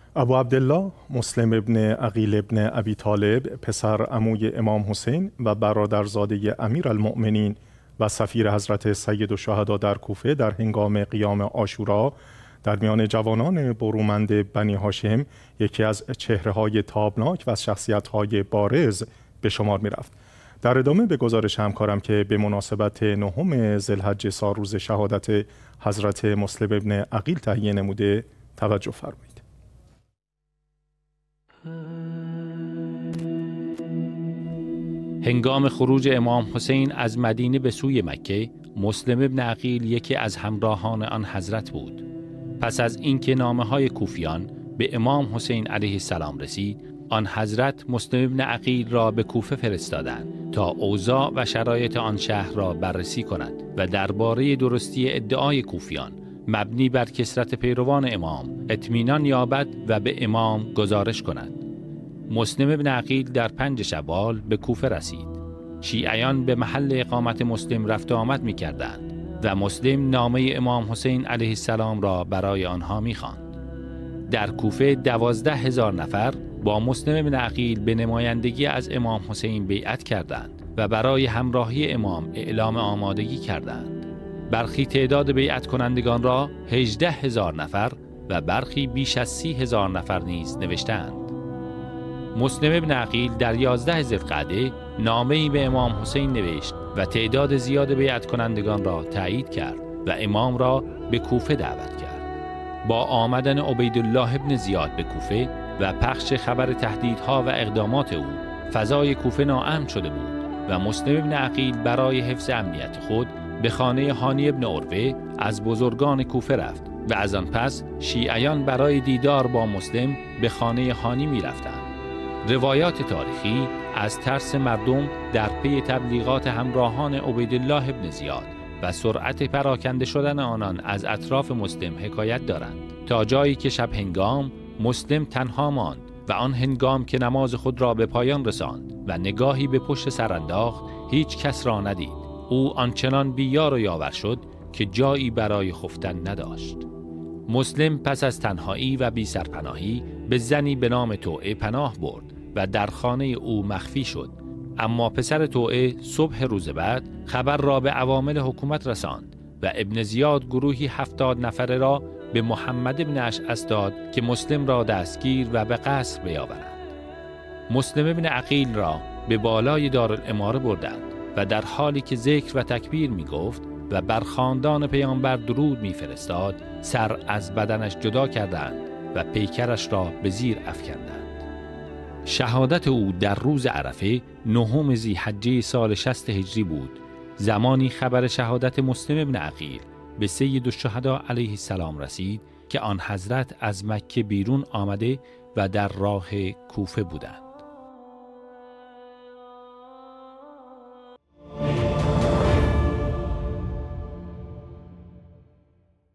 ابو عبدالله مسلم ابن عقیل ابن ابی طالب، پسر عموی امام حسین و برادرزاده امیرالمؤمنین و سفیر حضرت سید الشهدا در کوفه، در هنگام قیام عاشورا در میان جوانان برومند بنی هاشم یکی از چهره‌های تابناک و شخصیت‌های بارز به شمار می‌رفت. در ادامه به گزارش همکارم که به مناسبت 9 ذوالحجه سال روز شهادت حضرت مسلم ابن عقیل تهیه نموده توجه فرمایید. هنگام خروج امام حسین از مدینه به سوی مکه، مسلم ابن عقیل یکی از همراهان آن حضرت بود. پس از اینکه نامه‌های کوفیان به امام حسین علیه السلام رسید، آن حضرت مسلم ابن عقیل را به کوفه فرستادند تا اوضاع و شرایط آن شهر را بررسی کند و درباره درستی ادعای کوفیان مبنی بر کثرت پیروان امام اطمینان یابد و به امام گزارش کند. مسلم ابن عقیل در 5 شوال به کوفه رسید. شیعیان به محل اقامت مسلم رفت و آمد می کردند و مسلم نامه امام حسین علیه السلام را برای آنها می خواند. در کوفه 12,000 نفر با مسلم ابن عقیل به نمایندگی از امام حسین بیعت کردند و برای همراهی امام اعلام آمادگی کردند. برخی تعداد بیعت کنندگان را 18,000 نفر و برخی بیش از 30,000 نفر نیز نوشتند. مسلم ابن عقیل در 11 ذوالقعده نامه‌ای به امام حسین نوشت و تعداد زیاد بیعت کنندگان را تایید کرد و امام را به کوفه دعوت کرد. با آمدن عبیدالله ابن زیاد به کوفه و پخش خبر تهدیدها و اقدامات او، فضای کوفه ناامن شده بود و مسلم ابن عقیل برای حفظ امنیت خود به خانه هانی ابن عروه از بزرگان کوفه رفت و از آن پس شیعیان برای دیدار با مسلم به خانه هانی می رفتند. روایات تاریخی از ترس مردم در پی تبلیغات همراهان عبیدالله ابن زیاد و سرعت پراکنده شدن آنان از اطراف مسلم حکایت دارند، تا جایی که شب هنگام مسلم تنها ماند و آن هنگام که نماز خود را به پایان رساند و نگاهی به پشت سر انداخت، هیچ کس را ندید. او آنچنان بی‌یار و یاور شد که جایی برای خفتن نداشت. مسلم پس از تنهایی و بی سرپناهی به زنی به نام توعه پناه برد و در خانه او مخفی شد. اما پسر توعه صبح روز بعد خبر را به عوامل حکومت رساند و ابن زیاد گروهی 70 نفره را به محمد ابن اشعث داد که مسلم را دستگیر و به قصر بیاورند. مسلم ابن عقیل را به بالای دارالاماره بردند و در حالی که ذکر و تکبیر می گفت و بر خاندان پیامبر درود می فرستاد، سر از بدنش جدا کردند و پیکرش را به زیر افکندند. شهادت او در روز عرفه 9 ذی‌حجه سال 60 هجری بود. زمانی خبر شهادت مسلم ابن عقیل به سید الشهدا علیه السلام رسید که آن حضرت از مکه بیرون آمده و در راه کوفه بودند.